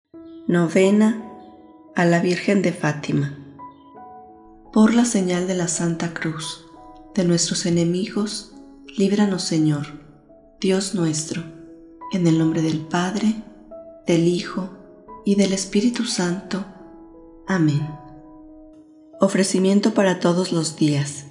Novena a la Virgen de Fátima. Por la señal de la Santa Cruz de nuestros enemigos, líbranos, Señor, Dios nuestro, en el nombre del Padre, del Hijo y del Espíritu Santo. Amén. Ofrecimiento para todos los días.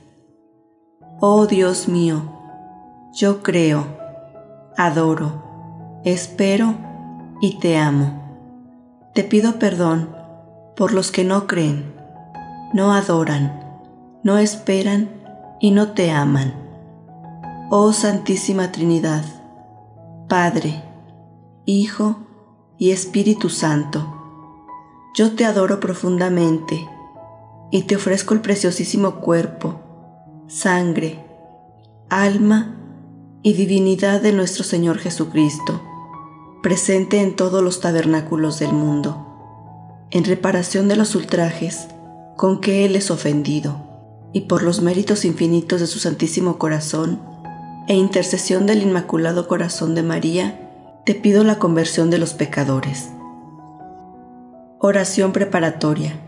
Oh Dios mío, yo creo, adoro, espero y te amo. Te pido perdón por los que no creen, no adoran, no esperan y no te aman. Oh Santísima Trinidad, Padre, Hijo y Espíritu Santo, yo te adoro profundamente y te ofrezco el preciosísimo cuerpo, sangre, alma y divinidad de nuestro Señor Jesucristo, presente en todos los tabernáculos del mundo, en reparación de los ultrajes con que Él es ofendido, y por los méritos infinitos de su Santísimo Corazón e intercesión del Inmaculado Corazón de María, te pido la conversión de los pecadores. Oración preparatoria.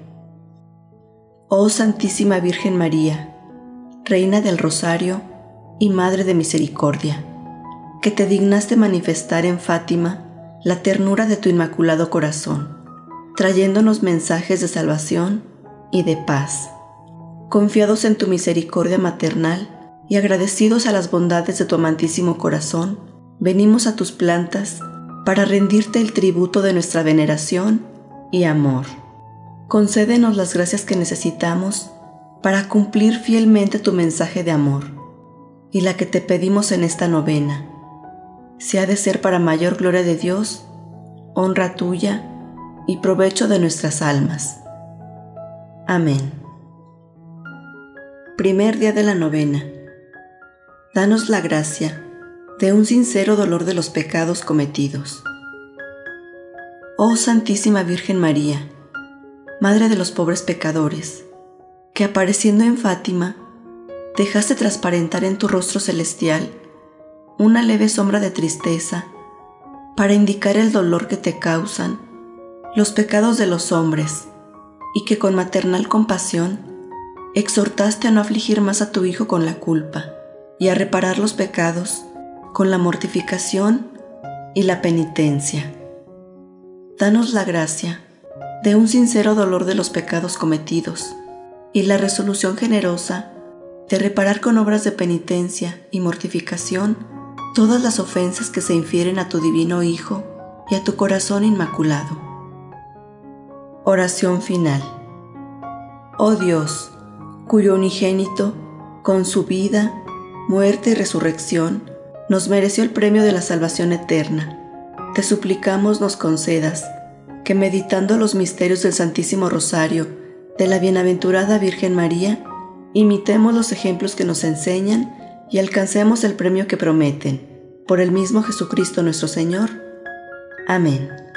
Oh Santísima Virgen María, Reina del Rosario y Madre de Misericordia, que te dignaste manifestar en Fátima la ternura de tu Inmaculado Corazón, trayéndonos mensajes de salvación y de paz. Confiados en tu misericordia maternal y agradecidos a las bondades de tu amantísimo corazón, venimos a tus plantas para rendirte el tributo de nuestra veneración y amor. Concédenos las gracias que necesitamos para cumplir fielmente tu mensaje de amor, y la que te pedimos en esta novena, si ha de ser para mayor gloria de Dios, honra tuya y provecho de nuestras almas. Amén. Primer día de la novena. Danos la gracia de un sincero dolor de los pecados cometidos. Oh Santísima Virgen María, Madre de los pobres pecadores, que apareciendo en Fátima, dejaste transparentar en tu rostro celestial una leve sombra de tristeza para indicar el dolor que te causan los pecados de los hombres, y que con maternal compasión exhortaste a no afligir más a tu Hijo con la culpa y a reparar los pecados con la mortificación y la penitencia. Danos la gracia de un sincero dolor de los pecados cometidos y la resolución generosa de reparar con obras de penitencia y mortificación todas las ofensas que se infieren a tu divino Hijo y a tu corazón inmaculado. Oración final. Oh Dios, cuyo unigénito, con su vida, muerte y resurrección, nos mereció el premio de la salvación eterna, te suplicamos nos concedas que, meditando los misterios del Santísimo Rosario de la Bienaventurada Virgen María, imitemos los ejemplos que nos enseñan y alcancemos el premio que prometen. Por el mismo Jesucristo nuestro Señor. Amén.